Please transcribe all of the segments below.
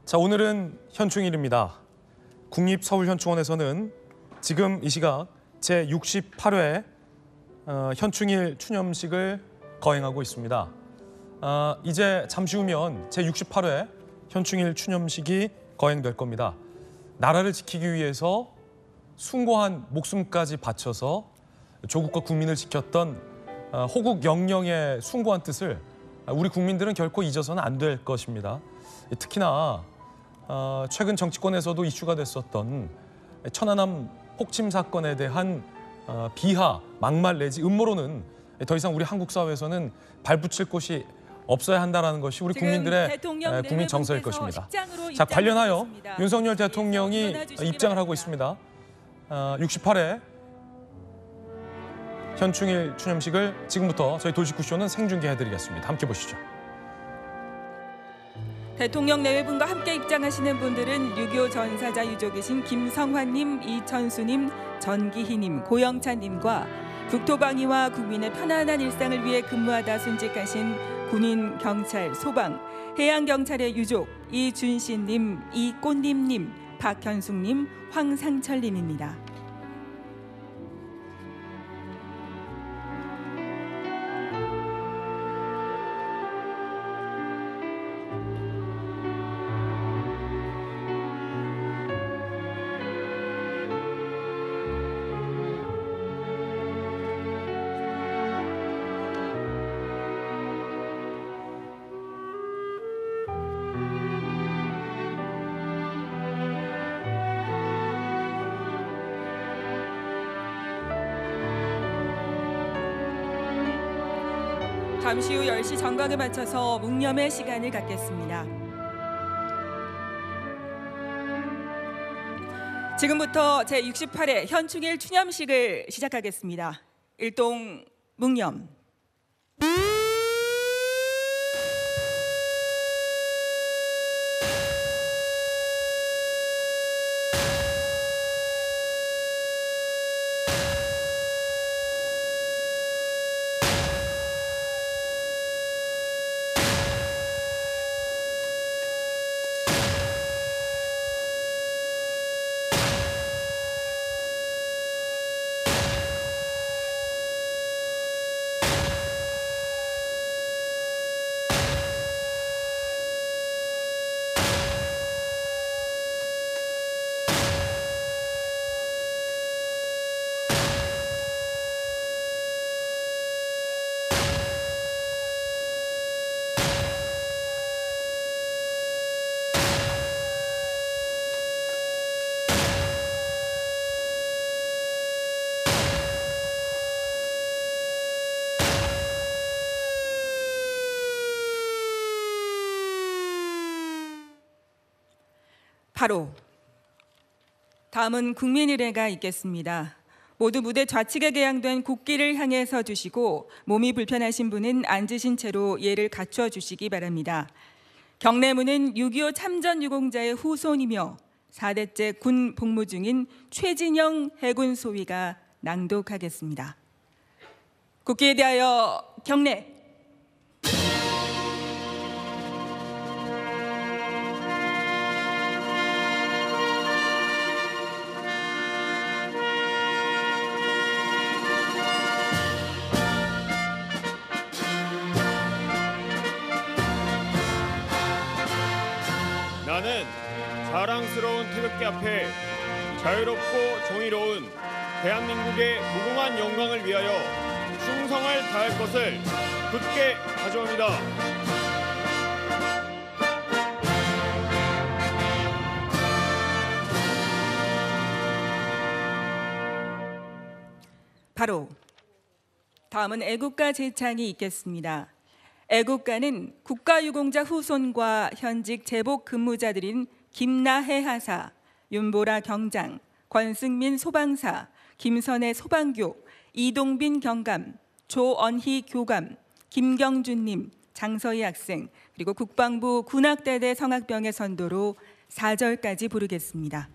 자, 오늘은 현충일입니다. 국립서울현충원에서는 지금 이 시각 제68회 현충일 추념식을 거행하고 있습니다. 이제 잠시 후면 제68회 현충일 추념식이 거행될 겁니다. 나라를 지키기 위해서 숭고한 목숨까지 바쳐서 조국과 국민을 지켰던 호국 영령의 숭고한 뜻을 우리 국민들은 결코 잊어서는 안 될 것입니다. 특히나 최근 정치권에서도 이슈가 됐었던 천안함 폭침 사건에 대한 비하, 막말 내지 음모론은 더 이상 우리 한국 사회에서는 발붙일 곳이 없어야 한다는 것이 우리 국민들의 국민 정서일 것입니다. 자, 관련하여 윤석열 대통령이 입장을 하고 있습니다. 68회 현충일 추념식을 지금부터 저희 도시구쇼는 생중계해드리겠습니다. 함께 보시죠. 대통령 내외분과 함께 입장하시는 분들은 6.25 전사자 유족이신 김성환님, 이천수님, 전기희님, 고영찬님과 국토방위와 국민의 편안한 일상을 위해 근무하다 순직하신 군인, 경찰, 소방, 해양경찰의 유족 이준신님, 이꽃님님, 박현숙님, 황상철님입니다. 잠시 후 10시 정각에 맞춰서 묵념의 시간을 갖겠습니다. 지금부터 제68회 현충일 추념식을 시작하겠습니다. 일동 묵념. 바로 다음은 국민의례가 있겠습니다. 모두 무대 좌측에 개양된 국기를 향해 서 주시고 몸이 불편하신 분은 앉으신 채로 예를 갖춰 주시기 바랍니다. 경례문은 6.25 참전 유공자의 후손이며 4대째 군 복무 중인 최진영 해군 소위가 낭독하겠습니다. 국기에 대하여 경례. 나는 자랑스러운 태극기 앞에 자유롭고 정의로운 대한민국의 무궁한 영광을 위하여 충성을 다할 것을 굳게 다짐합니다. 바로 다음은 애국가 제창이 있겠습니다. 애국가는 국가유공자 후손과 현직 제복 근무자들인 김나해 하사, 윤보라 경장, 권승민 소방사, 김선혜 소방교, 이동빈 경감, 조언희 교감, 김경준님, 장서희 학생, 그리고 국방부 군악대대 성악병의 선도로 4절까지 부르겠습니다.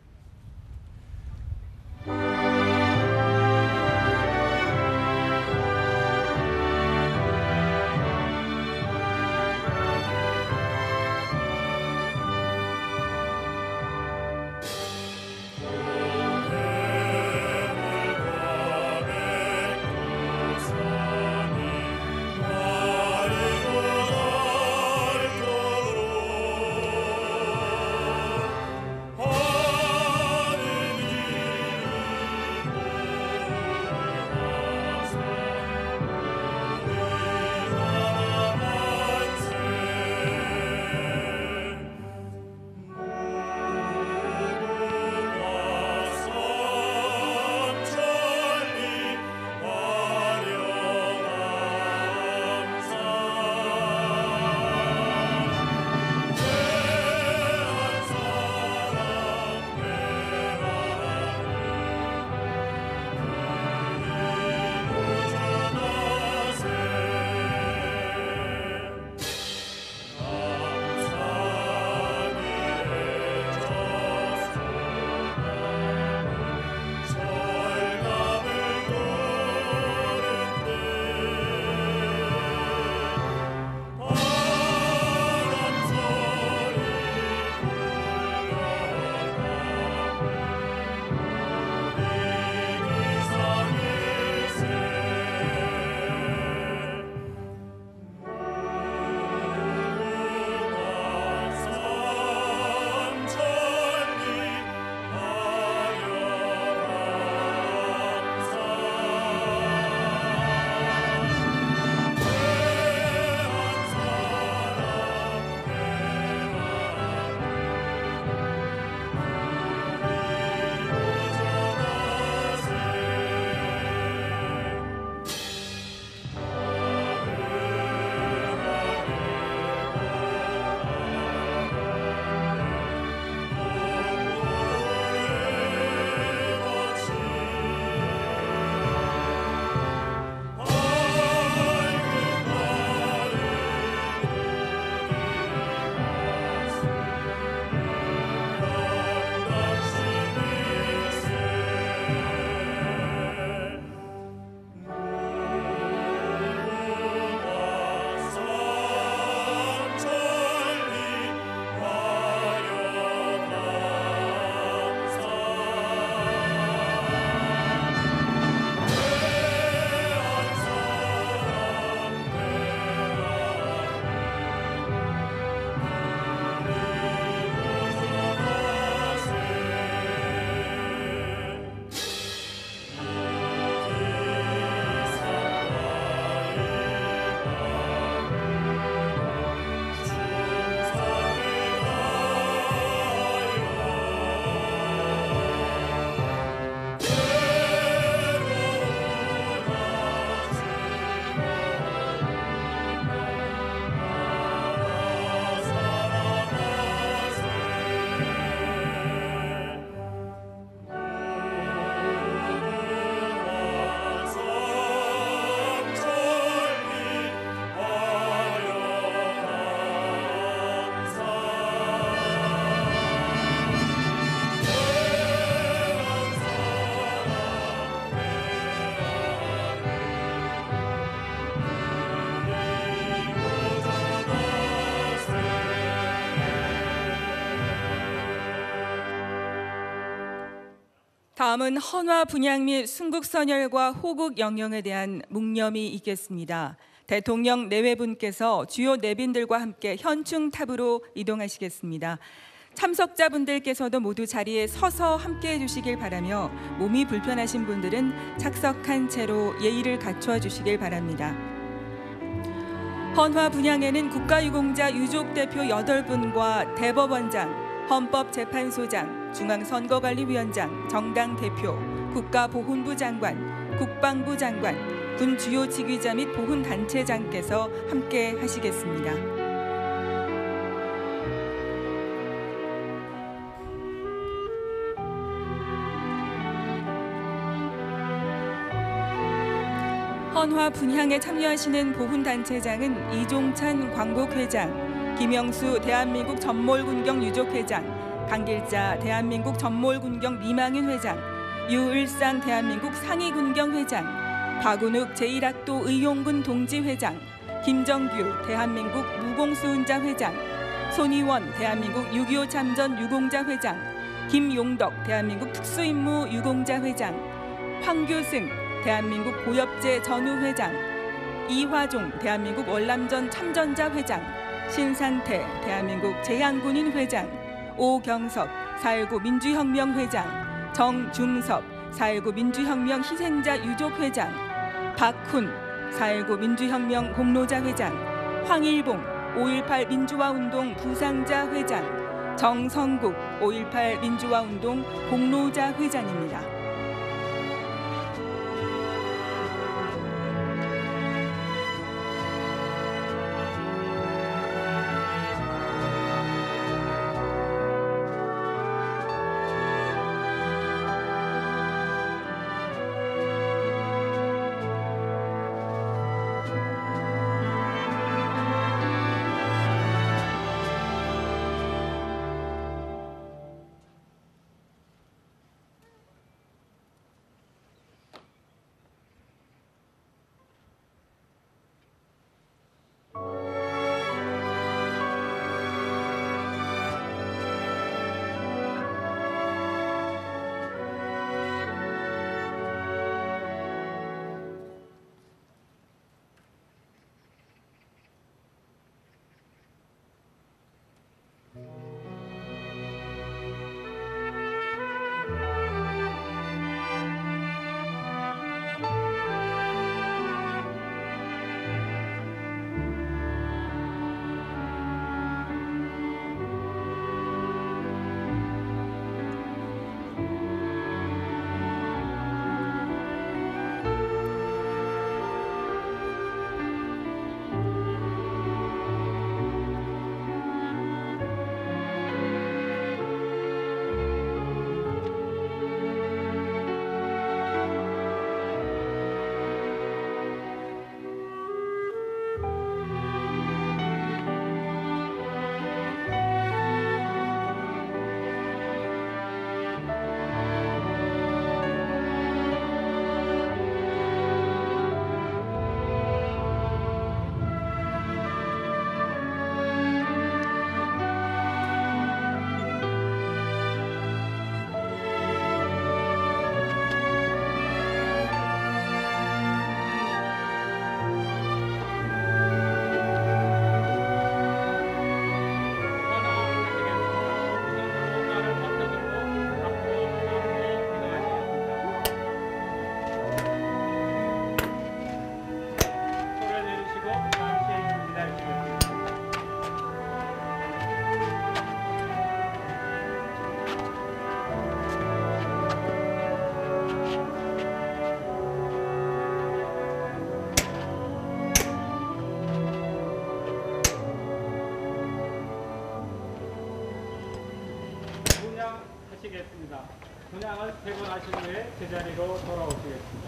다음은 헌화 분향 및 순국선열과 호국 영령에 대한 묵념이 있겠습니다. 대통령 내외분께서 주요 내빈들과 함께 현충탑으로 이동하시겠습니다. 참석자분들께서도 모두 자리에 서서 함께해 주시길 바라며 몸이 불편하신 분들은 착석한 채로 예의를 갖춰 주시길 바랍니다. 헌화 분향에는 국가유공자 유족대표 8분과 대법원장, 헌법재판소장, 중앙선거관리위원장, 정당 대표, 국가보훈부 장관, 국방부 장관, 군 주요 직위자 및 보훈단체장께서 함께 하시겠습니다. 헌화 분향에 참여하시는 보훈단체장은 이종찬 광복회장, 김영수 대한민국 전몰군경 유족회장, 강길자 대한민국 전몰군경 리망인 회장, 유을상 대한민국 상위군경 회장, 박운욱 제1학도 의용군 동지회장, 김정규 대한민국 무공수훈자 회장, 손희원 대한민국 6.25 참전 유공자 회장, 김용덕 대한민국 특수임무 유공자 회장, 황교승 대한민국 고엽제 전우회장, 이화종 대한민국 월남전 참전자 회장, 신상태 대한민국 제향군인 회장, 오경섭 4.19 민주혁명 회장, 정중섭 4.19 민주혁명 희생자 유족 회장, 박훈 4.19 민주혁명 공로자 회장, 황일봉 5.18 민주화운동 부상자 회장, 정성국 5.18 민주화운동 공로자 회장입니다. 하시겠습니다. 분향을 퇴근하신 후에 제자리로 돌아오시겠습니다.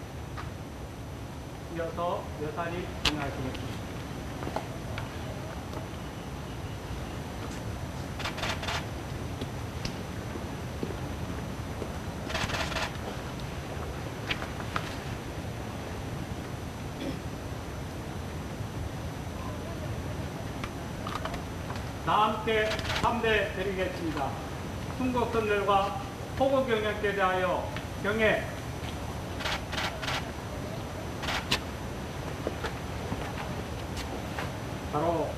이어서 여사님 진행하시겠습니다. 다 함께 참배 드리겠습니다. 순국선열과 호국영령께 대하여 경례. 바로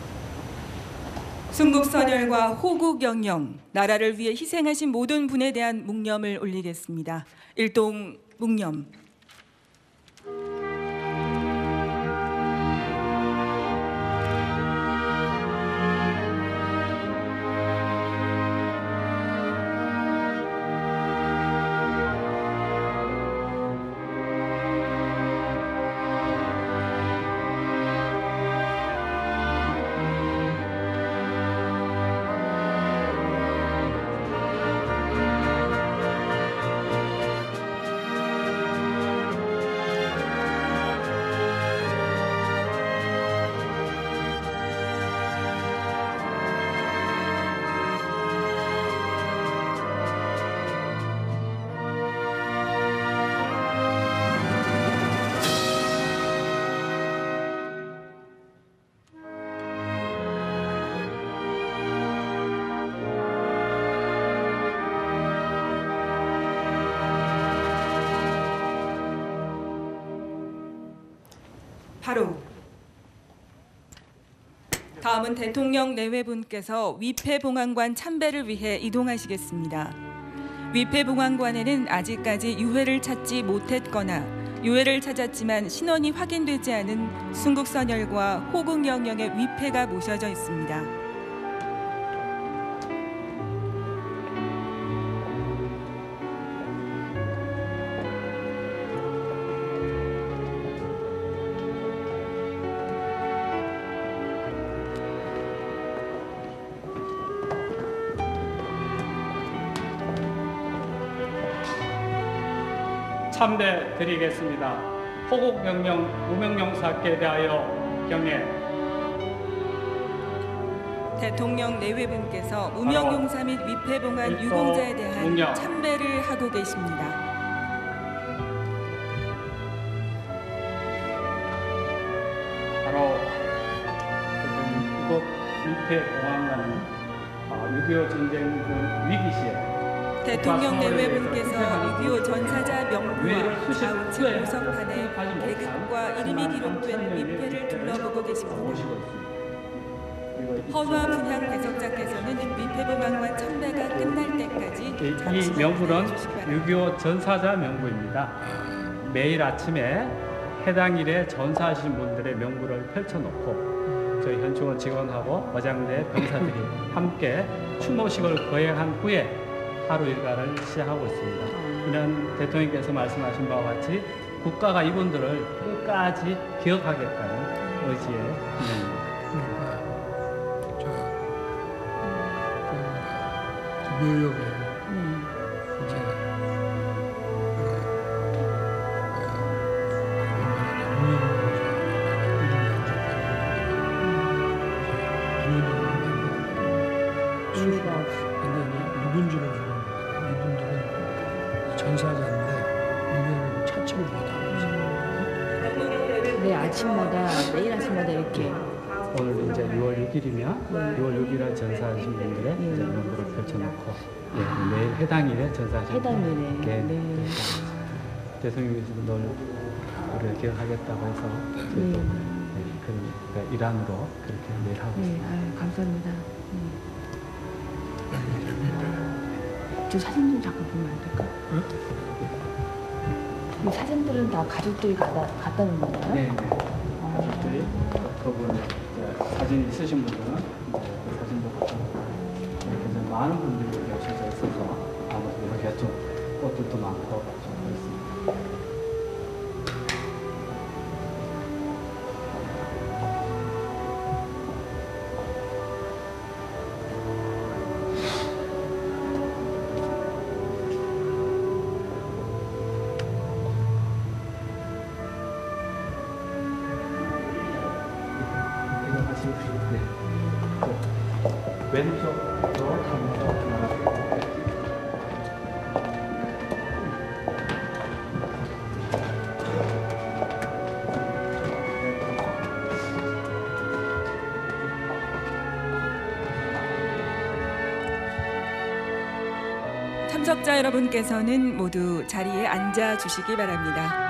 순국선열과 호국영령, 나라를 위해 희생하신 모든 분에 대한 묵념을 올리겠습니다. 일동 묵념. 바로 다음은 대통령 내외분께서 위패봉안관 참배를 위해 이동하시겠습니다. 위패봉안관에는 아직까지 유해를 찾지 못했거나 유해를 찾았지만 신원이 확인되지 않은 순국선열과 호국영령의 위패가 모셔져 있습니다. 참배 드리겠습니다. 호국영령 무명용사께 대하여 경례. 대통령 내외분께서 무명용사 및 위패봉안 일도 유공자에 대한 묵념. 참배를 하고 계십니다. 바로 이곳 위패봉안관은 6.25 전쟁 등 위기 시에 대통령 내외분께서 6.25 전사자 명부와 유해를 수십 좌우측 후에 보석판에 수입하지 못한 계급과 이름이 기록된 위패를 둘러보고 계십니다. 모시고 있습니다. 그리고 헌화 분향 대석자께서는 위패봉안관 참배가 끝날 때까지 잠시 이 명부는 기다려 주시기 바랍니다. 6.25 전사자 명부입니다. 매일 아침에 해당 일에 전사하신 분들의 명부를 펼쳐놓고 저희 현충원 직원하고 어장대 병사들이 함께 추모식을 거행한 후에 하루 일과를 시작하고 있습니다. 이는 대통령께서 말씀하신 바와 같이 국가가 이분들을 끝까지 기억하겠다는 의지의 기념입니다. 묘역에 이제 누군지를 모르는 이분들은 전사자인데 유해를 찾지를 못하고 있어요. 네, 아침마다 매일 아침마다 이렇게 오늘 이제 6월 6일이면 6월 6일에 전사하신 분들의 이제 명부를 펼쳐놓고 매일 해당 일에 전사하신 해당일에, 분들께 네. 대통령께서도 늘 우리를 기억하겠다고 해서 저희도 그런 일환으로 그렇게 매일 하고 네, 있습니다. 아유, 감사합니다. 저 사진 좀 잠깐 보면 안 될까? 이 사진들은 다 가족들이 갖다 놓은 건가요? 네, 네. 가족들이 그분 사진 있으신 분들은 그 사진도 갖고 이렇게 이제 많은 분들이 여기 오셔서 있어서 아무래도 여기가 좀 꽃들도 많고 좀 그렇습니다. 네. 왼쪽으로 한번 나가볼게요. 참석자 여러분께서는 모두 자리에 앉아 주시기 바랍니다.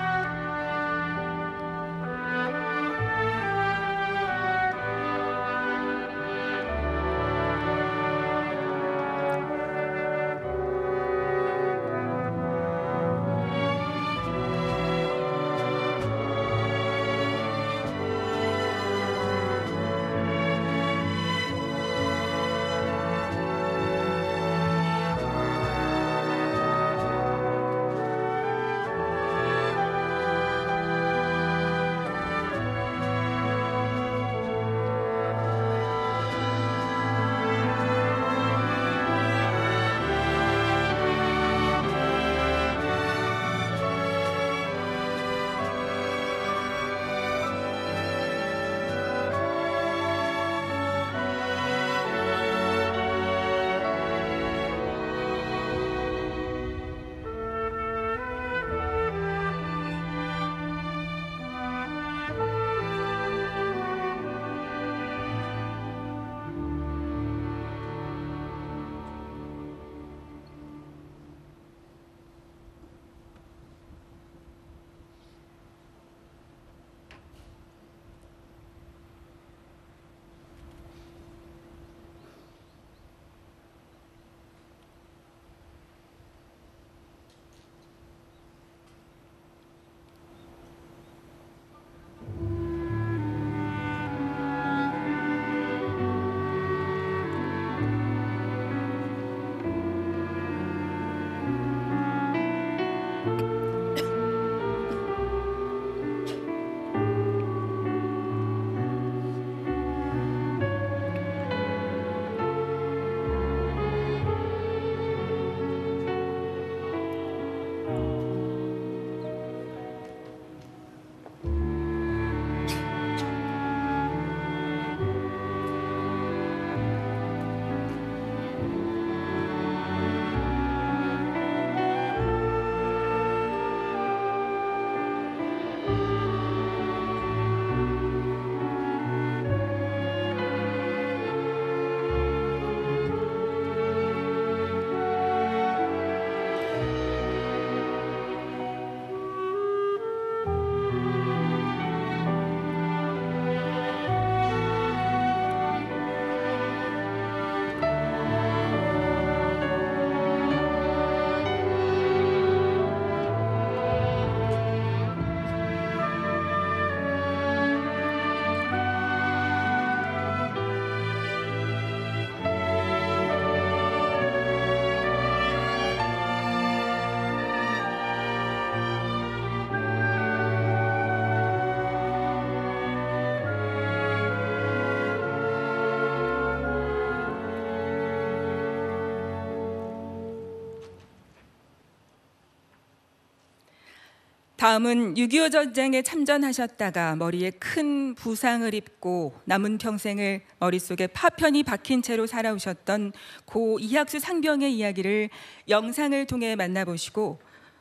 다음은 6.25 전쟁에 참전하셨다가 머리에 큰 부상을 입고 남은 평생을 머릿속에 파편이 박힌 채로 살아오셨던 고 이학수 상병의 이야기를 영상을 통해 만나보시고,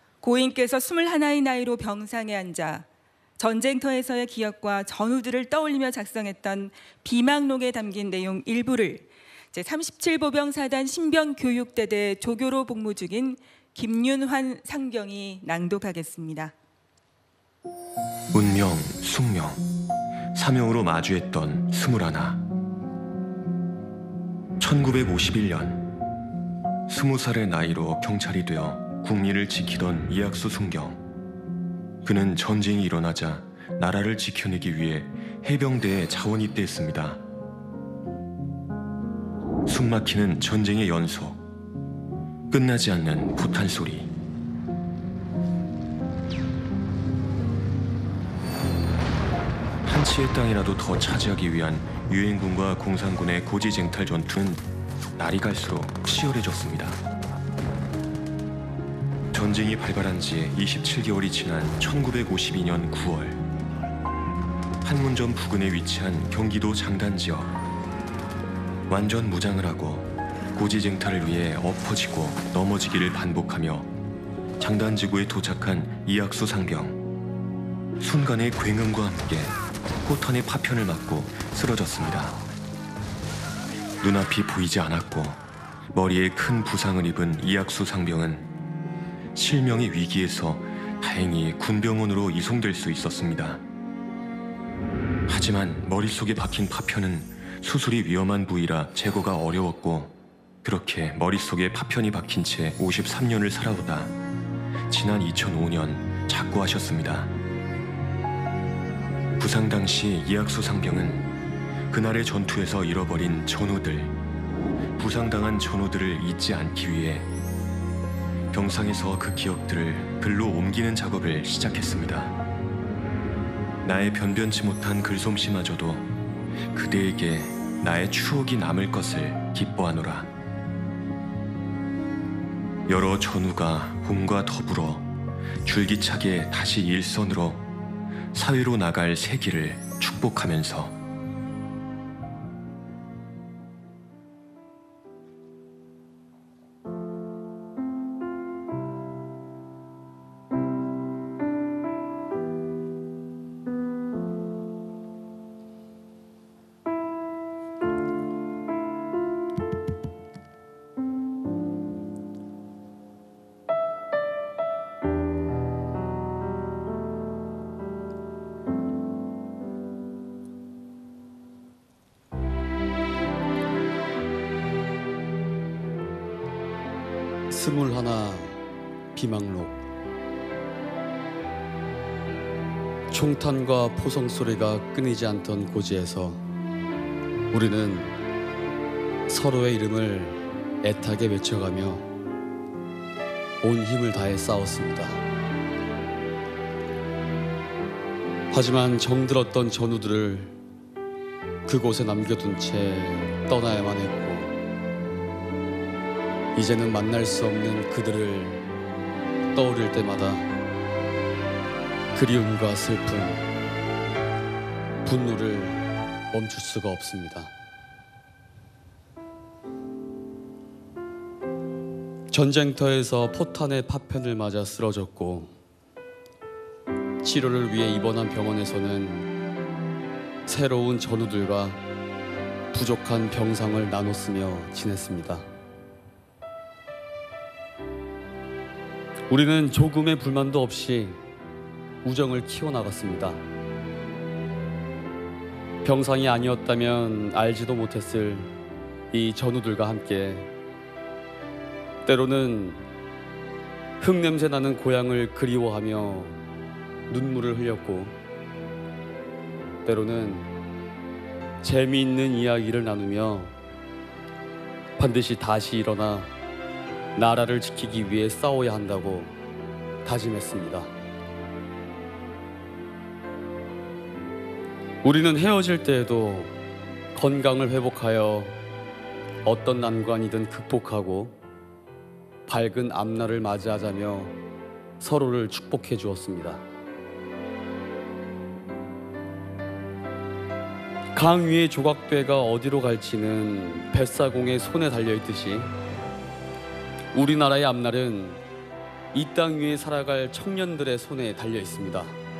고인께서 21의 나이로 병상에 앉아 전쟁터에서의 기억과 전우들을 떠올리며 작성했던 비망록에 담긴 내용 일부를 제37보병사단 신병교육대대 조교로 복무 중인 김윤환 상병이 낭독하겠습니다. 운명, 숙명, 사명으로 마주했던 21. 1951년 20살의 나이로 경찰이 되어 국리를 지키던 이학수 순경. 그는 전쟁이 일어나자 나라를 지켜내기 위해 해병대에 자원 입대했습니다. 숨막히는 전쟁의 연속, 끝나지 않는 포탄 소리. 한치의 땅이라도 더 차지하기 위한 유엔군과 공산군의 고지쟁탈 전투는 날이 갈수록 치열해졌습니다. 전쟁이 발발한 지 27개월이 지난 1952년 9월, 판문점 부근에 위치한 경기도 장단 지역. 완전 무장을 하고 고지쟁탈을 위해 엎어지고 넘어지기를 반복하며 장단지구에 도착한 이학수 상병. 순간의 굉음과 함께 포탄의 파편을 맞고 쓰러졌습니다. 눈앞이 보이지 않았고 머리에 큰 부상을 입은 이학수 상병은 실명의 위기에서 다행히 군병원으로 이송될 수 있었습니다. 하지만 머릿속에 박힌 파편은 수술이 위험한 부위라 제거가 어려웠고, 그렇게 머릿속에 파편이 박힌 채 53년을 살아오다 지난 2005년 작고하셨습니다. 부상 당시 이학수 상병은 그날의 전투에서 잃어버린 전우들, 부상당한 전우들을 잊지 않기 위해 병상에서 그 기억들을 글로 옮기는 작업을 시작했습니다. 나의 변변치 못한 글솜씨마저도 그대에게 나의 추억이 남을 것을 기뻐하노라. 여러 전우가 봄과 더불어 줄기차게 다시 일선으로 사회로 나갈 세기를 축복하면서 스물하나 비망록. 총탄과 포성 소리가 끊이지 않던 고지에서 우리는 서로의 이름을 애타게 외쳐가며 온 힘을 다해 싸웠습니다. 하지만 정들었던 전우들을 그곳에 남겨둔 채 떠나야만 했고, 이제는 만날 수 없는 그들을 떠올릴 때마다 그리움과 슬픔, 분노를 멈출 수가 없습니다. 전쟁터에서 포탄의 파편을 맞아 쓰러졌고, 치료를 위해 입원한 병원에서는 새로운 전우들과 부족한 병상을 나눠 쓰며 지냈습니다. 우리는 조금의 불만도 없이 우정을 키워나갔습니다. 병상이 아니었다면 알지도 못했을 이 전우들과 함께 때로는 흙냄새 나는 고향을 그리워하며 눈물을 흘렸고, 때로는 재미있는 이야기를 나누며 반드시 다시 일어나 나라를 지키기 위해 싸워야 한다고 다짐했습니다. 우리는 헤어질 때에도 건강을 회복하여 어떤 난관이든 극복하고 밝은 앞날을 맞이하자며 서로를 축복해 주었습니다. 강 위의 조각배가 어디로 갈지는 뱃사공의 손에 달려있듯이 우리나라의 앞날은 이 땅 위에 살아갈 청년들의 손에 달려 있습니다.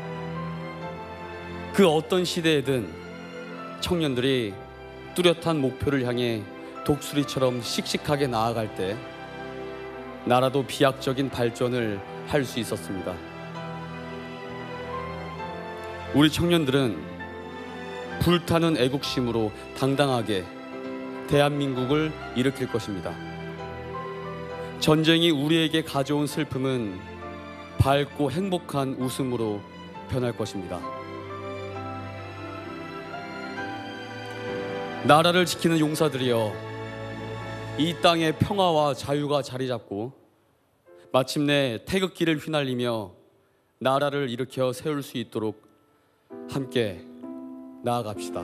그 어떤 시대에든 청년들이 뚜렷한 목표를 향해 독수리처럼 씩씩하게 나아갈 때 나라도 비약적인 발전을 할 수 있었습니다. 우리 청년들은 불타는 애국심으로 당당하게 대한민국을 일으킬 것입니다. 전쟁이 우리에게 가져온 슬픔은 밝고 행복한 웃음으로 변할 것입니다. 나라를 지키는 용사들이여, 이 땅의 평화와 자유가 자리 잡고 마침내 태극기를 휘날리며 나라를 일으켜 세울 수 있도록 함께 나아갑시다.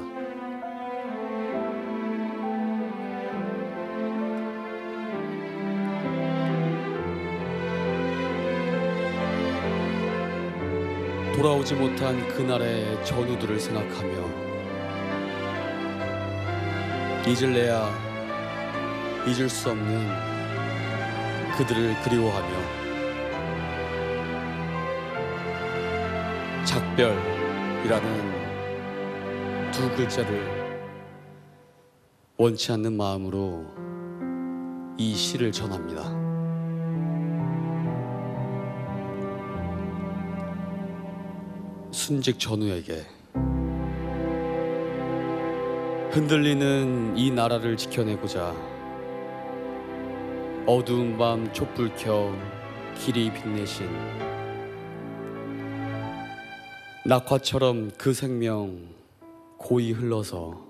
돌아오지 못한 그날의 전우들을 생각하며 잊을래야 잊을 수 없는 그들을 그리워하며 작별이라는 두 글자를 원치 않는 마음으로 이 시를 전합니다. 순직 전우에게 흔들리는 이 나라를 지켜내고자 어두운 밤 촛불 켜 길이 빛내신 낙화처럼 그 생명 고이 흘러서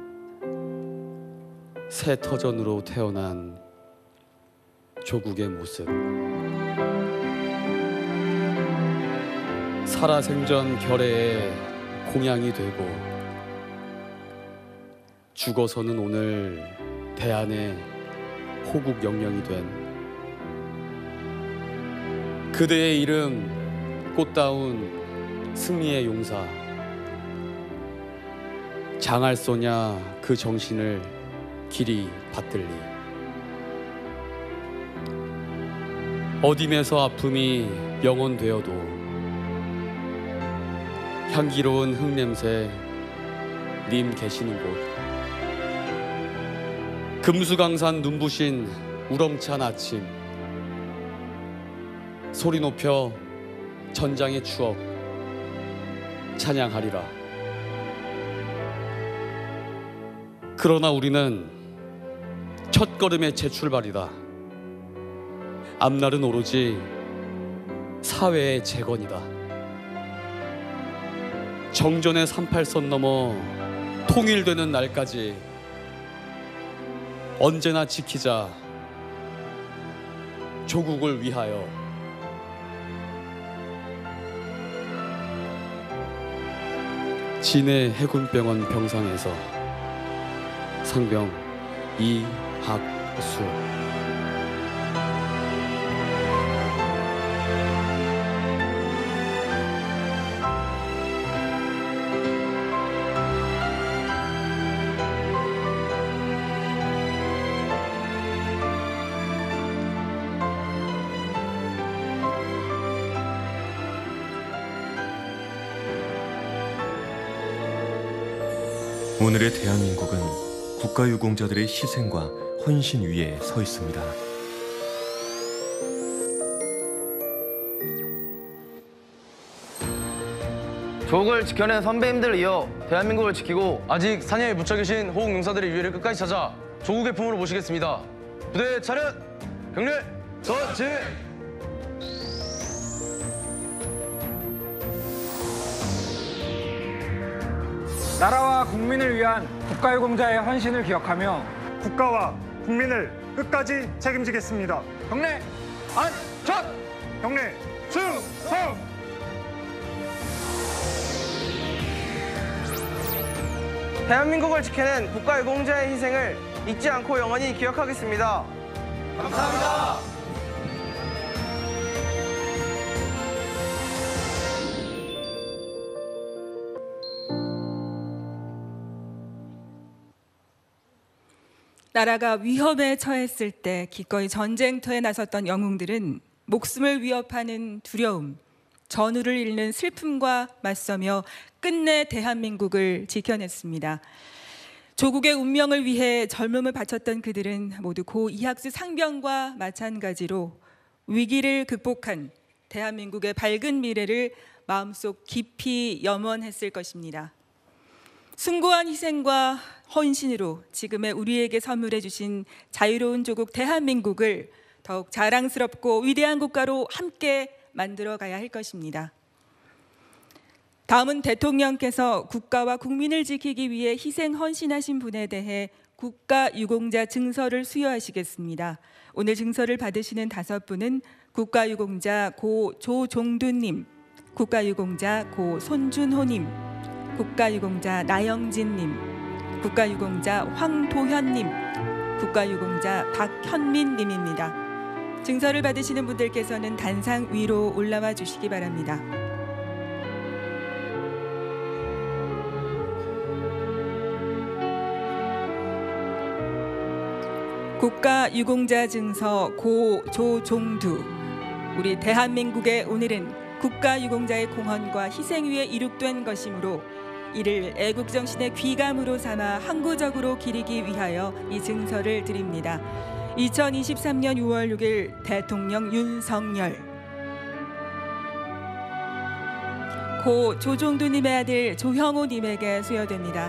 새 터전으로 태어난 조국의 모습, 살아생전 결의의 공양이 되고 죽어서는 오늘 대한의 호국 영령이 된 그대의 이름 꽃다운 승리의 용사, 장할소냐 그 정신을 길이 받들리. 어dim에서 아픔이 영원되어도 향기로운 흙냄새 님 계시는 곳, 금수강산 눈부신 우렁찬 아침, 소리 높여 전장의 추억 찬양하리라. 그러나 우리는 첫걸음의 재출발이다. 앞날은 오로지 사회의 재건이다. 정전의 38선 넘어 통일되는 날까지 언제나 지키자. 조국을 위하여. 진해 해군병원 병상에서 상병 이학수. 오늘의 대한민국은 국가유공자들의 희생과 헌신 위에 서 있습니다. 조국을 지켜낸 선배님들을 이어 대한민국을 지키고 아직 사냥에 묻혀 계신 호국 용사들의 유해를 끝까지 찾아 조국의 품으로 모시겠습니다. 부대 차렷! 경례! 전진! 나라와 국민을 위한 국가유공자의 헌신을 기억하며 국가와 국민을 끝까지 책임지겠습니다. 경례 안전! 경례 충성! 대한민국을 지켜낸 국가유공자의 희생을 잊지 않고 영원히 기억하겠습니다. 감사합니다. 나라가 위험에 처했을 때 기꺼이 전쟁터에 나섰던 영웅들은 목숨을 위협하는 두려움, 전우를 잃는 슬픔과 맞서며 끝내 대한민국을 지켜냈습니다. 조국의 운명을 위해 젊음을 바쳤던 그들은 모두 고 이학수 상병과 마찬가지로 위기를 극복한 대한민국의 밝은 미래를 마음속 깊이 염원했을 것입니다. 숭고한 희생과 헌신으로 지금의 우리에게 선물해 주신 자유로운 조국 대한민국을 더욱 자랑스럽고 위대한 국가로 함께 만들어 가야 할 것입니다. 다음은 대통령께서 국가와 국민을 지키기 위해 희생 헌신하신 분에 대해 국가유공자 증서를 수여하시겠습니다. 오늘 증서를 받으시는 5분은 국가유공자 고 조종두님, 국가유공자 고 손준호님, 국가유공자 나영진님, 국가유공자 황도현님, 국가유공자 박현민님입니다. 증서를 받으시는 분들께서는 단상 위로 올라와 주시기 바랍니다. 국가유공자 증서 고 조종두. 우리 대한민국의 오늘은 국가유공자의 공헌과 희생 위에 이룩된 것이므로 이를 애국정신의 귀감으로 삼아 항구적으로 기리기 위하여 이 증서를 드립니다. 2023년 6월 6일 대통령 윤석열, 고 조종두님의 아들 조형우님에게 수여됩니다.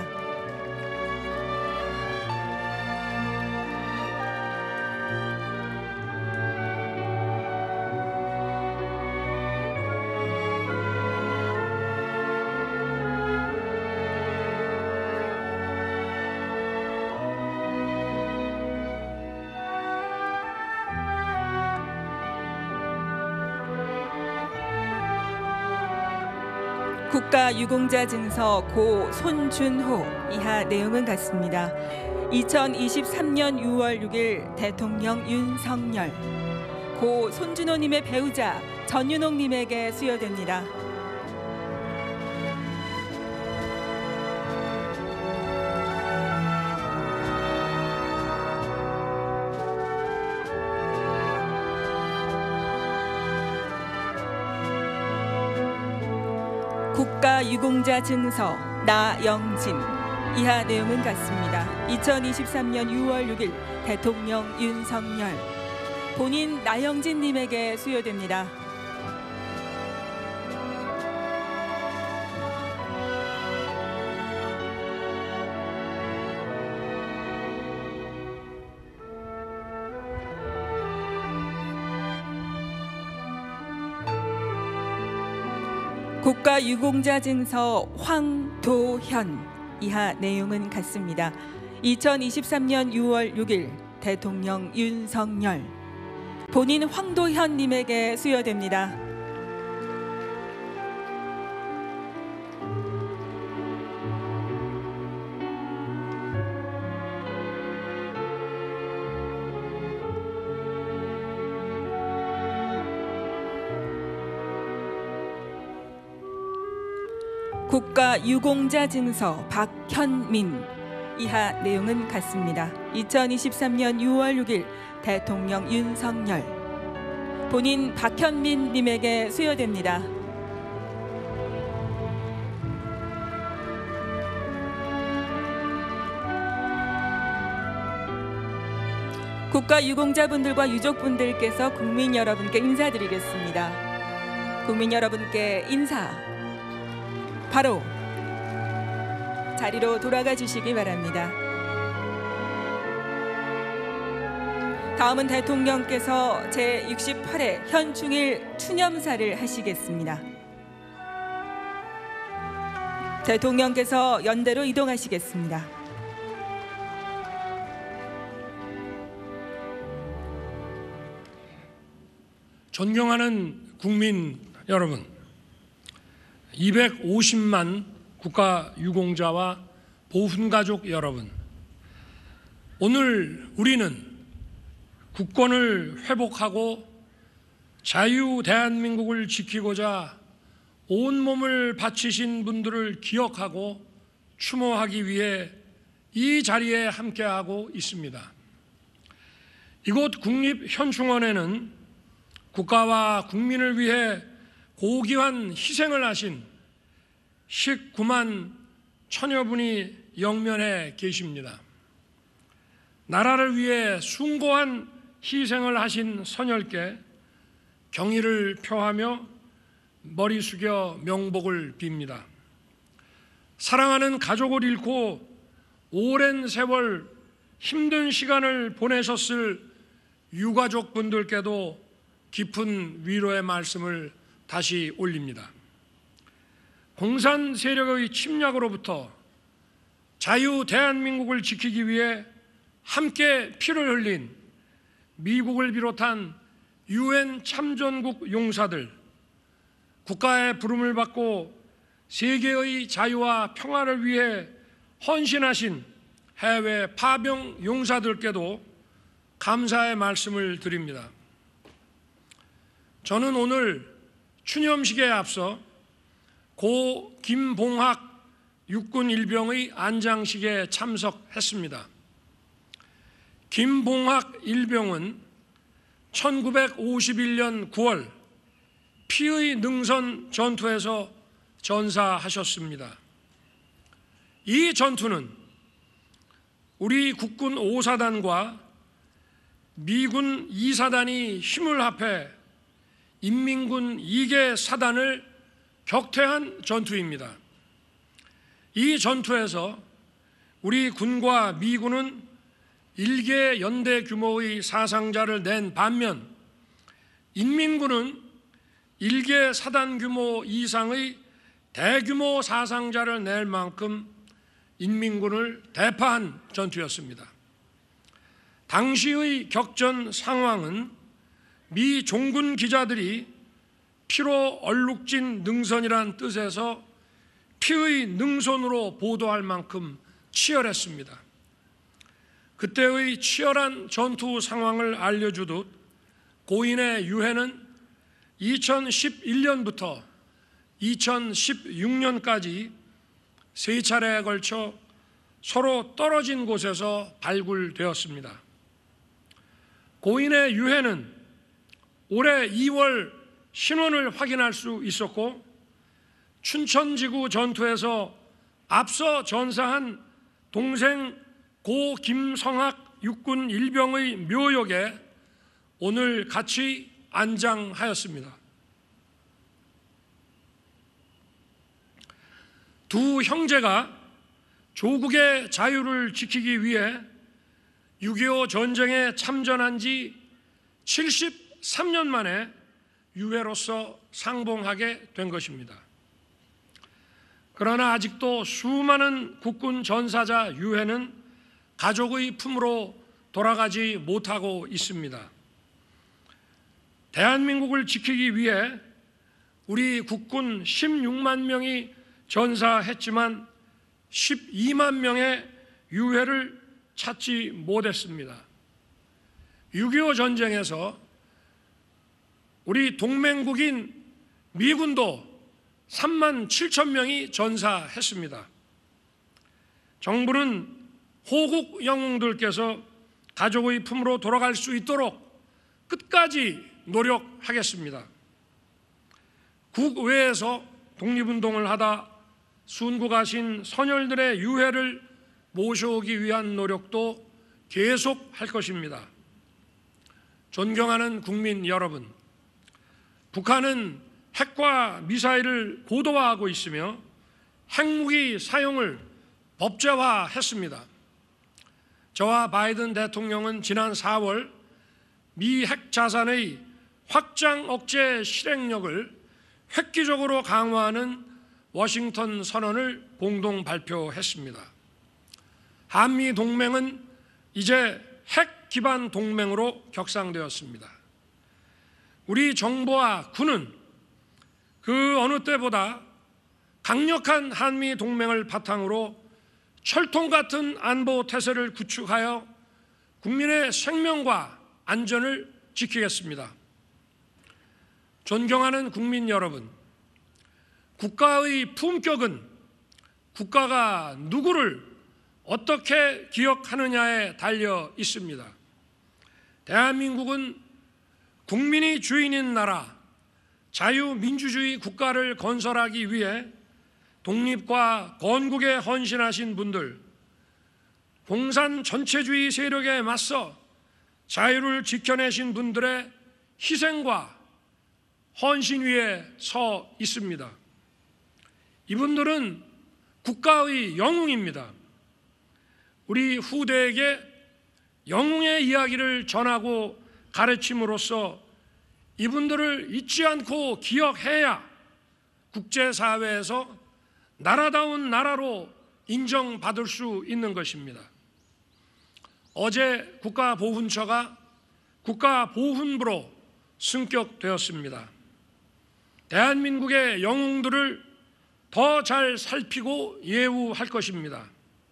국가유공자 증서 고 손준호, 이하 내용은 같습니다. 2023년 6월 6일 대통령 윤석열, 고 손준호님의 배우자 전윤옥님에게 수여됩니다. 국가유공자 증서 나영진, 이하 내용은 같습니다. 2023년 6월 6일 대통령 윤석열, 본인 나영진님에게 수여됩니다. 국가유공자 증서 황도현, 이하 내용은 같습니다. 2023년 6월 6일 대통령 윤석열, 본인 황도현님에게 수여됩니다. 국가유공자 증서 박현민, 이하 내용은 같습니다. 2023년 6월 6일 대통령 윤석열, 본인 박현민님에게 수여됩니다. 국가유공자분들과 유족분들께서 국민 여러분께 인사드리겠습니다. 국민 여러분께 인사, 바로 자리로 돌아가 주시기 바랍니다. 다음은 대통령께서 제68회 현충일 추념사를 하시겠습니다. 대통령께서 연대로 이동하시겠습니다. 존경하는 국민 여러분, 250만 국가유공자와 보훈가족 여러분, 오늘 우리는 국권을 회복하고 자유 대한민국을 지키고자 온몸을 바치신 분들을 기억하고 추모하기 위해 이 자리에 함께하고 있습니다. 이곳 국립현충원에는 국가와 국민을 위해 고귀한 희생을 하신 19만 천여 분이 영면에 계십니다. 나라를 위해 숭고한 희생을 하신 선열께 경의를 표하며 머리 숙여 명복을 빕니다. 사랑하는 가족을 잃고 오랜 세월 힘든 시간을 보내셨을 유가족분들께도 깊은 위로의 말씀을 다시 올립니다. 공산 세력의 침략으로부터 자유 대한민국을 지키기 위해 함께 피를 흘린 미국을 비롯한 UN 참전국 용사들, 국가의 부름을 받고 세계의 자유와 평화를 위해 헌신하신 해외 파병 용사들께도 감사의 말씀을 드립니다. 저는 오늘 추념식에 앞서 고 김봉학 육군 일병의 안장식에 참석했습니다. 김봉학 일병은 1951년 9월 피의 능선 전투에서 전사하셨습니다. 이 전투는 우리 국군 5사단과 미군 2사단이 힘을 합해 인민군 2개 사단을 격퇴한 전투입니다. 이 전투에서 우리 군과 미군은 1개 연대 규모의 사상자를 낸 반면 인민군은 1개 사단 규모 이상의 대규모 사상자를 낼 만큼 인민군을 대파한 전투였습니다. 당시의 격전 상황은 미 종군 기자들이 피로 얼룩진 능선이란 뜻에서 피의 능선으로 보도할 만큼 치열했습니다. 그때의 치열한 전투 상황을 알려주듯 고인의 유해는 2011년부터 2016년까지 3차례에 걸쳐 서로 떨어진 곳에서 발굴되었습니다. 고인의 유해는 올해 2월 신원을 확인할 수 있었고 춘천지구 전투에서 앞서 전사한 동생 고 김성학 육군 일병의 묘역에 오늘 같이 안장하였습니다. 두 형제가 조국의 자유를 지키기 위해 6.25 전쟁에 참전한 지 73년 만에 유해로서 상봉하게 된 것입니다. 그러나 아직도 수많은 국군 전사자 유해는 가족의 품으로 돌아가지 못하고 있습니다. 대한민국을 지키기 위해 우리 국군 16만 명이 전사했지만 12만 명의 유해를 찾지 못했습니다. 6.25 전쟁에서 우리 동맹국인 미군도 3만 7천 명이 전사했습니다. 정부는 호국 영웅들께서 가족의 품으로 돌아갈 수 있도록 끝까지 노력하겠습니다. 국외에서 독립운동을 하다 순국하신 선열들의 유해를 모셔오기 위한 노력도 계속할 것입니다. 존경하는 국민 여러분, 북한은 핵과 미사일을 고도화하고 있으며 핵무기 사용을 법제화했습니다. 저와 바이든 대통령은 지난 4월 미 핵 자산의 확장 억제 실행력을 획기적으로 강화하는 워싱턴 선언을 공동 발표했습니다. 한미 동맹은 이제 핵 기반 동맹으로 격상되었습니다. 우리 정부와 군은 그 어느 때보다 강력한 한미 동맹을 바탕으로 철통 같은 안보 태세를 구축하여 국민의 생명과 안전을 지키겠습니다. 존경하는 국민 여러분, 국가의 품격은 국가가 누구를 어떻게 기억하느냐에 달려 있습니다. 대한민국은 국민이 주인인 나라, 자유민주주의 국가를 건설하기 위해 독립과 건국에 헌신하신 분들, 공산 전체주의 세력에 맞서 자유를 지켜내신 분들의 희생과 헌신 위에 서 있습니다. 이분들은 국가의 영웅입니다. 우리 후대에게 영웅의 이야기를 전하고 가르침으로써 이분들을 잊지 않고 기억해야 국제사회에서 나라다운 나라로 인정받을 수 있는 것입니다. 어제 국가보훈처가 국가보훈부로 승격되었습니다. 대한민국의 영웅들을 더 잘 살피고 예우할 것입니다.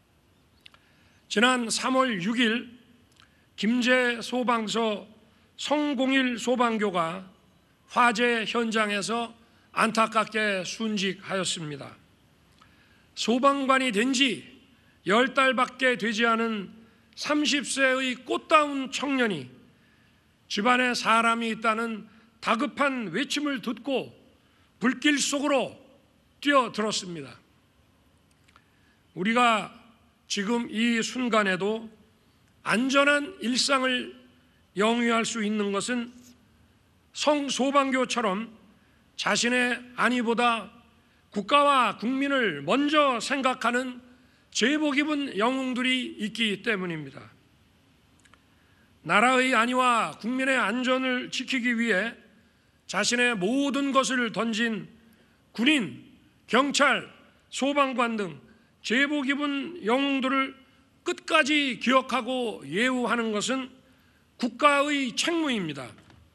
지난 3월 6일 김제 소방서 성공일 소방교가 화재 현장에서 안타깝게 순직하였습니다. 소방관이 된 지 10달밖에 되지 않은 30세의 꽃다운 청년이 집안에 사람이 있다는 다급한 외침을 듣고 불길 속으로 뛰어들었습니다. 우리가 지금 이 순간에도 안전한 일상을 영위할 수 있는 것은 성소방교처럼 자신의 안위보다 국가와 국민을 먼저 생각하는 제복 입은 영웅들이 있기 때문입니다. 나라의 안위와 국민의 안전을 지키기 위해 자신의 모든 것을 던진 군인, 경찰, 소방관 등 제복 입은 영웅들을 끝까지 기억하고 예우하는 것은 국가의 책무입니다.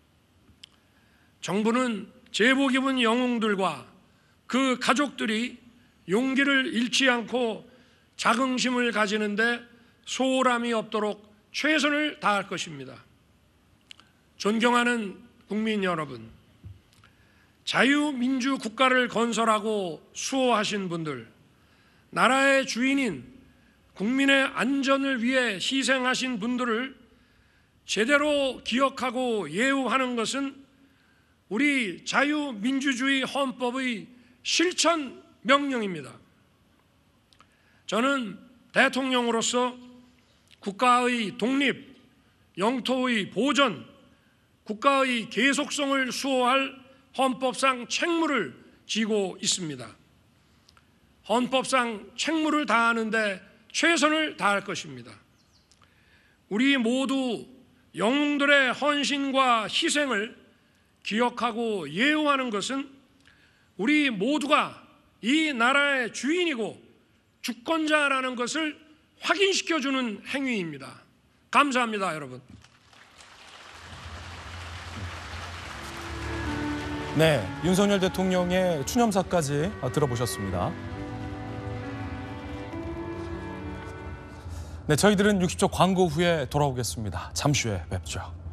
정부는 제복 입은 영웅들과 그 가족들이 용기를 잃지 않고 자긍심을 가지는데 소홀함이 없도록 최선을 다할 것입니다. 존경하는 국민 여러분, 자유민주 국가를 건설하고 수호하신 분들, 나라의 주인인 국민의 안전을 위해 희생하신 분들을 제대로 기억하고 예우하는 것은 우리 자유민주주의 헌법의 실천 명령입니다. 저는 대통령으로서 국가의 독립, 영토의 보전, 국가의 계속성을 수호할 헌법상 책무를 지고 있습니다. 헌법상 책무를 다하는 데 최선을 다할 것입니다. 우리 모두 영웅들의 헌신과 희생을 기억하고 예우하는 것은 우리 모두가 이 나라의 주인이고 주권자라는 것을 확인시켜주는 행위입니다. 감사합니다, 여러분. 네, 윤석열 대통령의 추념사까지 들어보셨습니다. 네, 저희들은 60초 광고 후에 돌아오겠습니다. 잠시 후에 뵙죠.